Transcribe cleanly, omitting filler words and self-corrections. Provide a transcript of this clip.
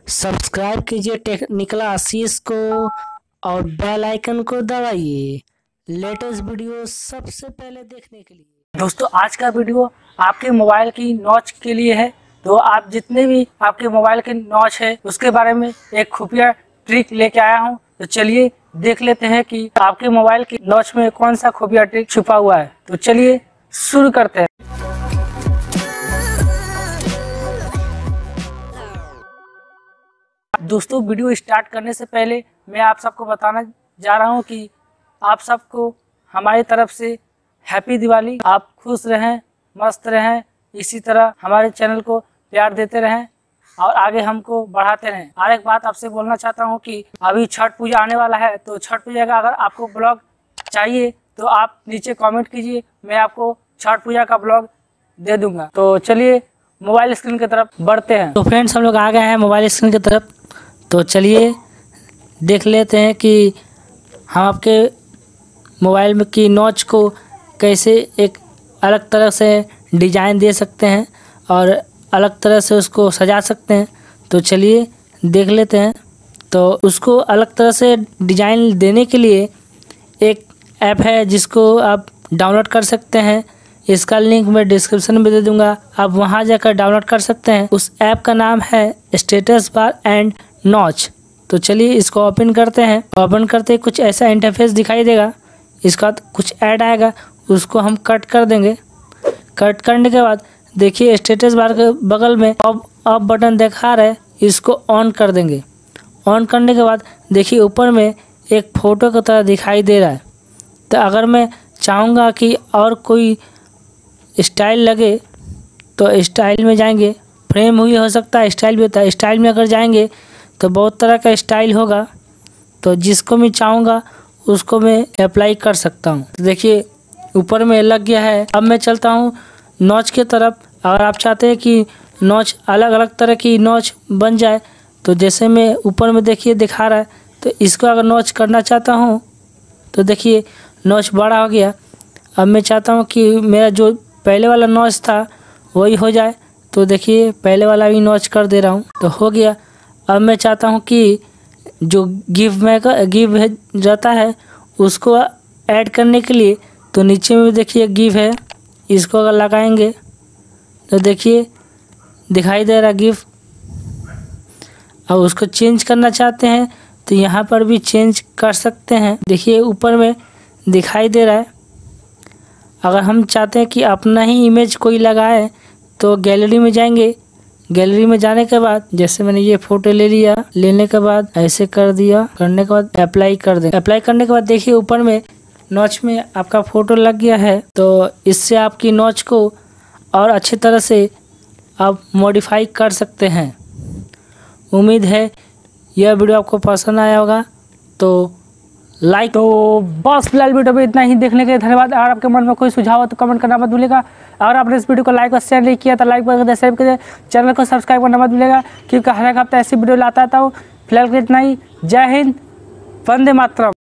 Subscribe कीजिए technical आशीष को और बेल आइकन को दबाइए लेटेस्ट वीडियो सबसे पहले देखने के लिए। दोस्तों आज का वीडियो आपके मोबाइल की नॉच के लिए है। तो आप जितने भी आपके मोबाइल के नॉच है उसके बारे में एक खुफिया ट्रिक लेके आया हूं। तो चलिए देख लेते हैं कि आपके मोबाइल की नॉच में कौन सा खुफिया ट्रिक छुपा हुआ है। तो चलिए शुरू करते हैं। दोस्तों वीडियो स्टार्ट करने से पहले मैं आप सबको बताना जा रहा हूं कि आप सबको हमारी तरफ से हैप्पी दिवाली। आप खुश रहें, मस्त रहें, इसी तरह हमारे चैनल को प्यार देते रहें और आगे हमको बढ़ाते रहें। और एक बात आपसे बोलना चाहता हूं कि अभी छठ पूजा आने वाला है, तो छठ पूजा का अगर आपको ब्लॉग चाहिए तो आप नीचे कमेंट कीजिए, मैं आपको छठ पूजा का ब्लॉग दे दूंगा। तो चलिए मोबाइल स्क्रीन की तरफ बढ़ते हैं। तो फ्रेंड्स हम लोग आ गए हैं मोबाइल स्क्रीन की तरफ। तो चलिए देख लेते हैं कि हम आपके मोबाइल में की नॉच को कैसे एक अलग तरह से डिज़ाइन दे सकते हैं और अलग तरह से उसको सजा सकते हैं। तो चलिए देख लेते हैं। तो उसको अलग तरह से डिज़ाइन देने के लिए एक ऐप है जिसको आप डाउनलोड कर सकते हैं। इसका लिंक मैं डिस्क्रिप्शन में दे दूंगा, आप वहां जाकर डाउनलोड कर सकते हैं। उस ऐप का नाम है स्टेटस बार एंड नॉच। तो चलिए इसको ओपन करते हैं। ओपन करते ही कुछ ऐसा इंटरफेस दिखाई देगा। इसका कुछ ऐड आएगा, उसको हम कट कर देंगे। कट करने के बाद देखिए स्टेटस बार के बगल में ऑफ बटन दिखा रहा है, इसको ऑन कर देंगे। ऑन करने के बाद देखिए ऊपर में एक फ़ोटो की तरह दिखाई दे रहा है। तो अगर मैं चाहूँगा कि और कोई स्टाइल लगे तो स्टाइल में जाएंगे। फ्रेम हुई हो सकता है, स्टाइल भी होता है। स्टाइल में अगर जाएंगे तो बहुत तरह का स्टाइल होगा, तो जिसको मैं चाहूँगा उसको मैं अप्लाई कर सकता हूँ। तो देखिए ऊपर में लग गया है। अब मैं चलता हूँ नॉच की तरफ। अगर आप चाहते हैं कि नॉच अलग अलग तरह की नॉच बन जाए, तो जैसे मैं ऊपर में देखिए दिखा रहा है, तो इसको अगर नॉच करना चाहता हूँ तो देखिए नॉच बड़ा हो गया। अब मैं चाहता हूँ कि मेरा जो पहले वाला नॉच था वही हो जाए, तो देखिए पहले वाला भी नॉच कर दे रहा हूँ, तो हो गया। अब मैं चाहता हूँ कि जो गिव रहता है उसको ऐड करने के लिए, तो नीचे में देखिए गिव है, इसको अगर लगाएंगे तो देखिए दिखाई दे रहा गिव। अब उसको चेंज करना चाहते हैं तो यहाँ पर भी चेंज कर सकते हैं। देखिए ऊपर में दिखाई दे रहा है। अगर हम चाहते हैं कि अपना ही इमेज कोई लगाए तो गैलरी में जाएंगे। गैलरी में जाने के बाद जैसे मैंने ये फ़ोटो ले लिया, लेने के बाद ऐसे कर दिया, करने के बाद अप्लाई कर दें। अप्लाई करने के बाद देखिए ऊपर में नॉच में आपका फ़ोटो लग गया है। तो इससे आपकी नॉच को और अच्छी तरह से आप मॉडिफाई कर सकते हैं। उम्मीद है यह वीडियो आपको पसंद आया होगा। तो लाइक। तो बस फिलहाल वीडियो में इतना ही। देखने के लिए धन्यवाद। अगर आपके मन में कोई सुझाव हो तो कमेंट करना मत भूलिएगा। अगर आपने इस वीडियो को लाइक और शेयर नहीं किया तो लाइक कर शेयर करिए। चैनल को सब्सक्राइब करना मत भूलिएगा, क्योंकि हर एक हफ्ता ऐसी वीडियो लाता था। फिलहाल के इतना ही। जय हिंद, वंदे मातरम।